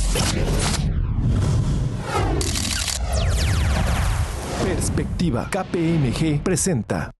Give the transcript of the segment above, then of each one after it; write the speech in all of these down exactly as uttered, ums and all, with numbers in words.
Perspectiva K P M G presenta.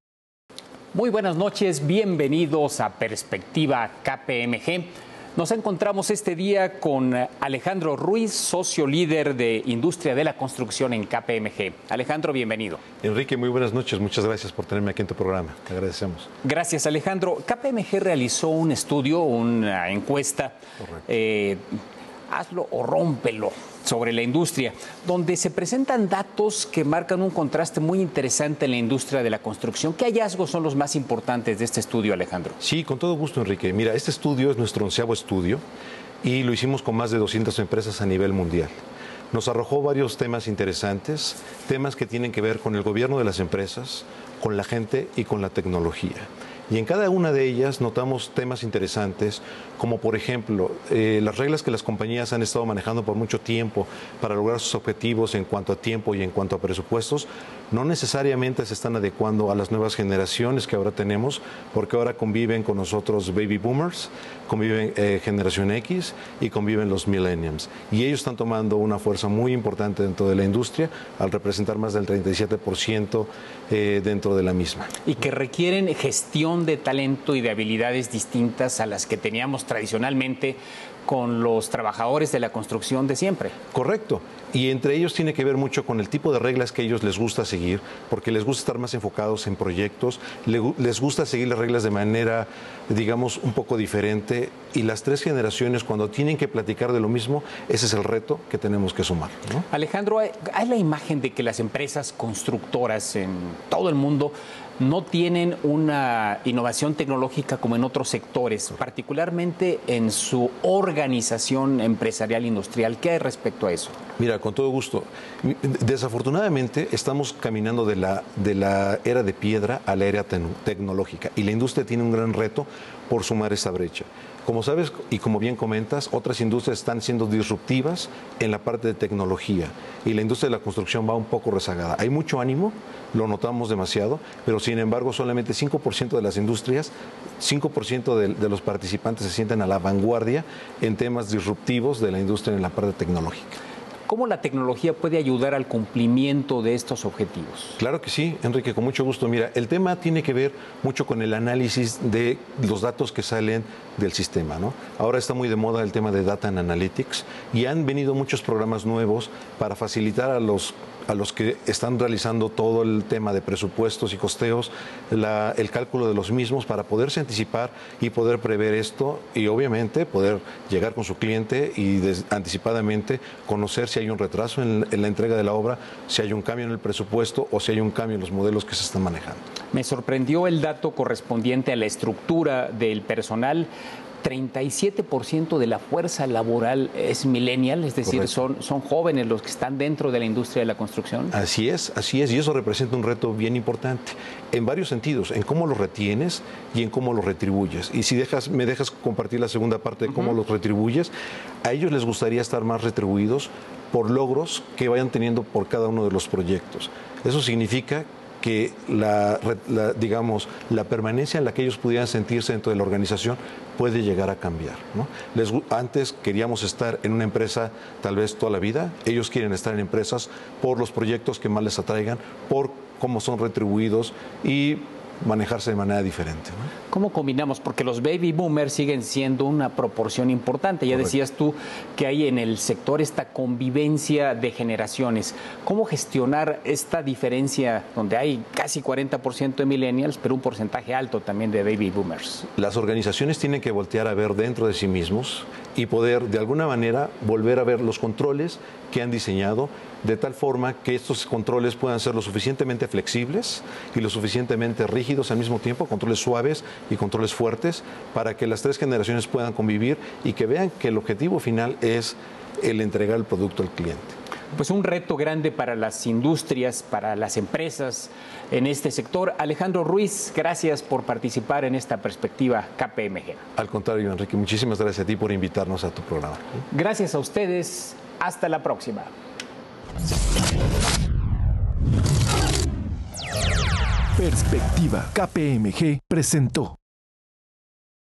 Muy buenas noches, bienvenidos a Perspectiva K P M G. Nos encontramos este día con Alejandro Ruiz, socio líder de Industria de la Construcción en K P M G. Alejandro, bienvenido. Enrique, muy buenas noches. Muchas gracias por tenerme aquí en tu programa. Te agradecemos. Gracias, Alejandro. K P M G realizó un estudio, una encuesta, eh, hazlo o rómpelo, sobre la industria, donde se presentan datos que marcan un contraste muy interesante en la industria de la construcción. ¿Qué hallazgos son los más importantes de este estudio, Alejandro? Sí, con todo gusto, Enrique. Mira, este estudio es nuestro onceavo estudio y lo hicimos con más de doscientas empresas a nivel mundial. Nos arrojó varios temas interesantes, temas que tienen que ver con el gobierno de las empresas, con la gente y con la tecnología. Y en cada una de ellas notamos temas interesantes, como por ejemplo, eh, las reglas que las compañías han estado manejando por mucho tiempo para lograr sus objetivos en cuanto a tiempo y en cuanto a presupuestos, no necesariamente se están adecuando a las nuevas generaciones que ahora tenemos, porque ahora conviven con nosotros baby boomers, conviven eh, generación X y conviven los millennials. Y ellos están tomando una fuerza muy importante dentro de la industria, al representar más del treinta y siete por ciento eh, dentro de la misma. Y que requieren gestión de talento y de habilidades distintas a las que teníamos tradicionalmente con los trabajadores de la construcción de siempre. Correcto. Y entre ellos tiene que ver mucho con el tipo de reglas que a ellos les gusta seguir, porque les gusta estar más enfocados en proyectos, les gusta seguir las reglas de manera, digamos, un poco diferente. Y las tres generaciones, cuando tienen que platicar de lo mismo, ese es el reto que tenemos que sumar, ¿no? Alejandro, hay, hay la imagen de que las empresas constructoras en todo el mundo no tienen una innovación tecnológica como en otros sectores, particularmente en su organización empresarial industrial. ¿Qué hay respecto a eso? Mira, con todo gusto. Desafortunadamente estamos caminando de la, de la era de piedra a la era tecnológica y la industria tiene un gran reto por sumar esa brecha. Como sabes y como bien comentas, otras industrias están siendo disruptivas en la parte de tecnología y la industria de la construcción va un poco rezagada. Hay mucho ánimo, lo notamos demasiado, pero sin embargo solamente cinco por ciento de las industrias, cinco por ciento de, de los participantes se sienten a la vanguardia en temas disruptivos de la industria en la parte tecnológica. ¿Cómo la tecnología puede ayudar al cumplimiento de estos objetivos? Claro que sí, Enrique, con mucho gusto. Mira, el tema tiene que ver mucho con el análisis de los datos que salen del sistema, ¿no? Ahora está muy de moda el tema de Data and Analytics y han venido muchos programas nuevos para facilitar a los a los que están realizando todo el tema de presupuestos y costeos, la, el cálculo de los mismos para poderse anticipar y poder prever esto y obviamente poder llegar con su cliente y des, anticipadamente conocer si hay un retraso en, en la entrega de la obra, si hay un cambio en el presupuesto o si hay un cambio en los modelos que se están manejando. Me sorprendió el dato correspondiente a la estructura del personal. treinta y siete por ciento de la fuerza laboral es millennial, es decir, son, son jóvenes los que están dentro de la industria de la construcción. Así es, así es, y eso representa un reto bien importante, en varios sentidos, en cómo los retienes y en cómo los retribuyes. Y si dejas, me dejas compartir la segunda parte de cómo uh-huh. los retribuyes, a ellos les gustaría estar más retribuidos por logros que vayan teniendo por cada uno de los proyectos. Eso significa que la, la, digamos, la permanencia en la que ellos pudieran sentirse dentro de la organización puede llegar a cambiar, ¿no? Les, antes queríamos estar en una empresa tal vez toda la vida, ellos quieren estar en empresas por los proyectos que más les atraigan, por cómo son retribuidos y manejarse de manera diferente, ¿no? ¿Cómo combinamos? Porque los baby boomers siguen siendo una proporción importante. Ya Correcto. Decías tú que hay en el sector esta convivencia de generaciones. ¿Cómo gestionar esta diferencia donde hay casi cuarenta por ciento de millennials, pero un porcentaje alto también de baby boomers? Las organizaciones tienen que voltear a ver dentro de sí mismos y poder de alguna manera volver a ver los controles que han diseñado de tal forma que estos controles puedan ser lo suficientemente flexibles y lo suficientemente rígidos al mismo tiempo, controles suaves y controles fuertes, para que las tres generaciones puedan convivir y que vean que el objetivo final es el entregar el producto al cliente. Pues un reto grande para las industrias, para las empresas en este sector. Alejandro Ruiz, gracias por participar en esta perspectiva K P M G. Al contrario, Enrique, muchísimas gracias a ti por invitarnos a tu programa. Gracias a ustedes. Hasta la próxima. Perspectiva K P M G presentó.